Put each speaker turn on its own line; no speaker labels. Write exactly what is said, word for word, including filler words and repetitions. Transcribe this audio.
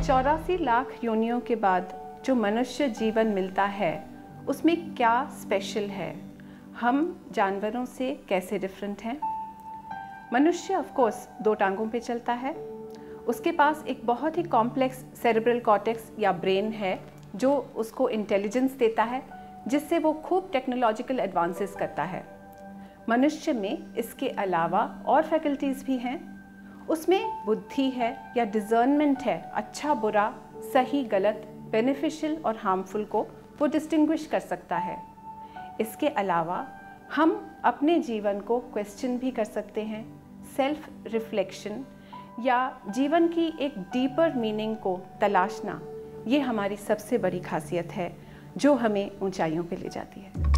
चौरासी लाख योनियों के बाद जो मनुष्य जीवन मिलता है उसमें क्या स्पेशल है? हम जानवरों से कैसे डिफरेंट हैं? मनुष्य ऑफ कोर्स दो टांगों पे चलता है। उसके पास एक बहुत ही कॉम्प्लेक्स सेरेब्रल कॉर्टेक्स या ब्रेन है जो उसको इंटेलिजेंस देता है, जिससे वो खूब टेक्नोलॉजिकल एडवांसेस करता है। मनुष्य में इसके अलावा और फैकल्टीज़ भी हैं। उसमें बुद्धि है या डिजर्नमेंट है, अच्छा बुरा, सही गलत, बेनिफिशियल और हार्मफुल को वो डिस्टिंग्विश कर सकता है। इसके अलावा हम अपने जीवन को क्वेश्चन भी कर सकते हैं, सेल्फ रिफ्लेक्शन या जीवन की एक डीपर मीनिंग को तलाशना, ये हमारी सबसे बड़ी खासियत है जो हमें ऊंचाइयों पे ले जाती है।